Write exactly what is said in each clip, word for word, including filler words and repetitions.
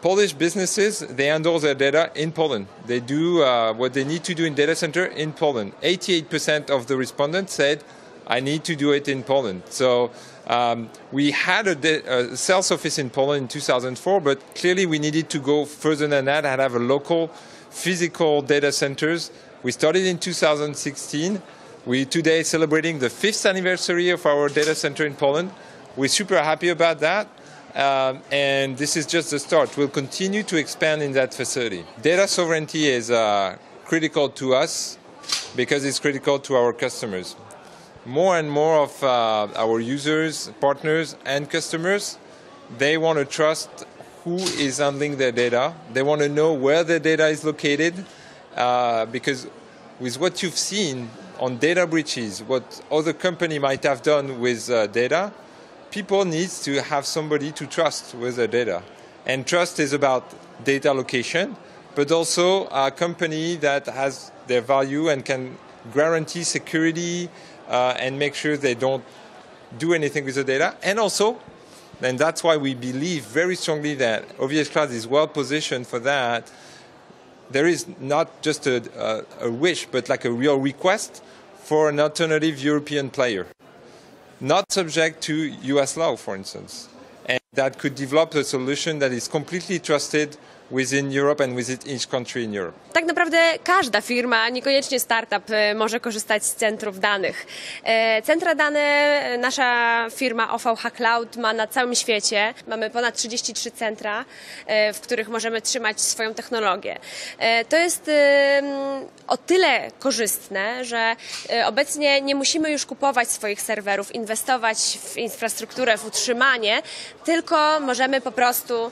Polish businesses, they handle their data in Poland. They do uh, what they need to do in data center in Poland. eighty-eight percent of the respondents said, I need to do it in Poland. So um, we had a, a sales office in Poland in two thousand four, but clearly we needed to go further than that and have a local physical data centers. We started in two thousand sixteen. We today celebrating the fifth anniversary of our data center in Poland. We're super happy about that. Um, and this is just the start. We'll continue to expand in that facility. Data sovereignty is uh, critical to us because it's critical to our customers. More and more of uh, our users, partners, and customers, they want to trust who is handling their data. They want to know where their data is located uh, because with what you've seen on data breaches, what other company might have done with uh, data, people need to have somebody to trust with their data. And trust is about data location, but also a company that has their value and can guarantee security uh, and make sure they don't do anything with the data. And also, and that's why we believe very strongly that OVHcloud is well positioned for that. There is not just a, a, a wish, but like a real request for an alternative European player, not subject to U S law, for instance, and that could develop a solution that is completely trusted within Europe and within each country in Europe. Tak naprawdę każda firma, niekoniecznie startup, może korzystać z centrów danych. Centra dane nasza firma OVHcloud ma na całym świecie. Mamy ponad trzydzieści trzy centra, w których możemy trzymać swoją technologię. To jest o tyle korzystne, że obecnie nie musimy już kupować swoich serwerów, inwestować w infrastrukturę, w utrzymanie, tylko możemy po prostu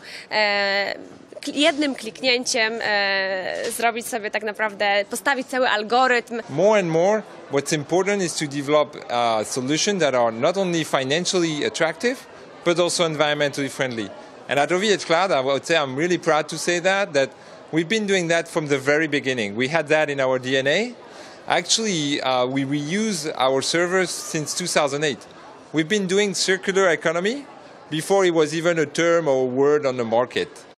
jednym kliknięciem e, zrobić sobie tak naprawdę, postawić cały algorytm. More and more, what's important is to develop uh, solutions that are not only financially attractive, but also environmentally friendly. And at OVHcloud, I would say I'm really proud to say that, that we've been doing that from the very beginning. We had that in our D N A. Actually, uh, we reuse our servers since two thousand eight. We've been doing circular economy before it was even a term or a word on the market.